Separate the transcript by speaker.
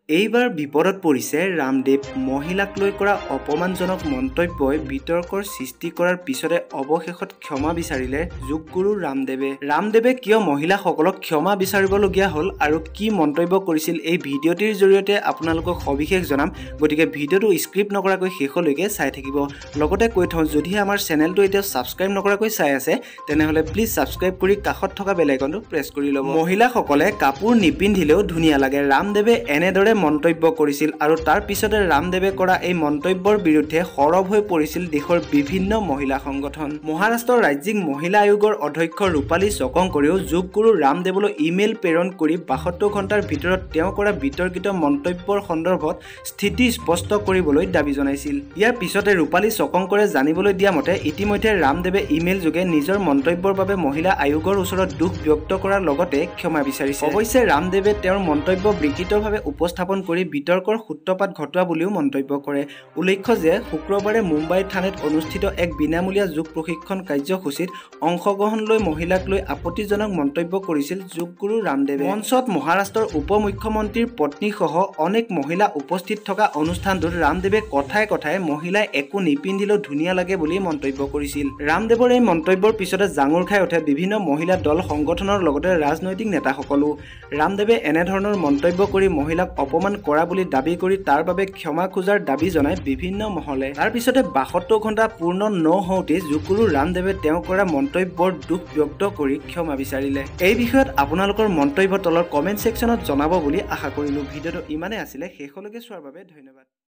Speaker 1: এইবাৰ বিপদত পৰিছে ৰামদেৱ। মহিলাক লৈ কৰা অপমানজনক মন্তব্যই বিতৰ্কৰ সৃষ্টি কৰাৰ পিছতে অৱশেষত ক্ষমা বিচাৰিলে যোগগুৰু ৰামদেৱে। ৰামদেৱে কিয় মহিলাসকলক ক্ষমা বিচাৰিবলগীয়া হ'ল আৰু কি মন্তব্য কৰিছিল এই ভিডিঅ'টিৰ জৰিয়তে আপোনালোকক সবিশেষ জনাম। গতিকে ভিডিঅ'টো স্ক্ৰিপ্ট নকৰাকৈ শেষলৈকে চাই থাকিব। লগতে কৈ থওঁ, যদিহে আমাৰ চেনেলটো এতিয়া ছাবস্ক্ৰাইব নকৰাকৈ চাই আছে তেনেহ'লে প্লিজ ছাবস্ক্ৰাইব কৰি কাষত থকা বেল আইকনটো প্ৰেছ কৰি ল'ব। মহিলাসকলে কাপোৰ নিপিন্ধিলেও ধুনীয়া লাগে, ৰামদেৱে এনেদৰে মন্তব্য কৰিছিল আৰু তাৰ পিছতে ৰামদেৱে কৰা এই মন্তব্যৰ বিৰুদ্ধে সৰব হৈ পৰিছিল দেশৰ বিভিন্ন মহিলা সংগঠন। মহাৰাষ্ট্ৰৰ ৰাজ্যিক মহিলা আয়োগৰ অধ্যক্ষ ৰূপালী চকংকৰেও যোগগুৰু ৰামদেৱলৈ ইমেইল প্ৰেৰণ কৰি 72 ঘণ্টাৰ ভিতৰত তেওঁ কৰা বিতৰ্কিত মন্তব্যৰ সন্দৰ্ভত স্থিতি স্পষ্ট কৰিবলৈ দাবী জনাইছিল। ইয়াৰ পিছতে ৰূপালী চকংকৰে জানিবলৈ দিয়া মতে ইতিমধ্যে ৰামদেৱে ইমেইল যোগে নিজৰ মন্তব্যৰ বাবে মহিলা আয়োগৰ ওচৰত দুখ ব্যক্ত কৰাৰ লগতে ক্ষমা বিচাৰিছে। অৱশ্যে ৰামদেৱে তেওঁৰ মন্তব্য বিকৃতভাৱে উপস্থাপন কৰি বিতৰ্কৰ সূত্ৰপাত ঘটোৱা বুলিও মন্তব্য কৰে। উল্লেখ্য যে শুক্ৰবাৰে মুম্বাইৰ থানেত অনুষ্ঠিত এক বিনামূলীয়া যোগ প্ৰশিক্ষণ কাৰ্যসূচীত অংশগ্ৰহণ লৈ মহিলাক লৈ আপত্তিজনক মন্তব্য কৰিছিল যোগগুৰু ৰামদেৱে। মঞ্চত মহাৰাষ্ট্ৰৰ উপ মুখ্যমন্ত্ৰীৰ পত্নীসহ অনেক মহিলা উপস্থিত থকা অনুষ্ঠানটোত ৰামদেৱে কথাই কথাই মহিলাই একো নিপিন্ধিলেও ধুনীয়া লাগে বুলি মন্তব্য কৰিছিল। ৰামদেৱৰ এই মন্তব্যৰ পিছতে জাঙুৰ খাই উঠে বিভিন্ন মহিলা দল সংগঠনৰ লগতে ৰাজনৈতিক নেতাসকলো। ৰামদেৱে এনেধৰণৰ মন্তব্য কৰি মহিলাক অপমান কৰা বুলি দাবী কৰি তাৰ বাবে ক্ষমা খোজাৰ দাবী জনাই বিভিন্ন মহলে। তাৰ পিছতে 72 ঘণ্টা পূৰ্ণ নহওঁতেই যোগগুৰু ৰামদেৱে তেওঁ কৰা মন্তব্যৰ দুখ ব্যক্ত কৰি ক্ষমা বিচাৰিলে। এই বিষয়ত আপোনালোকৰ মন্তব্য তলৰ কমেণ্ট ছেকশ্যনত জনাব বুলি আশা কৰিলোঁ। ভিডিঅ'টো ইমানেই আছিলে, শেষলৈকে চোৱাৰ বাবে ধন্যবাদ।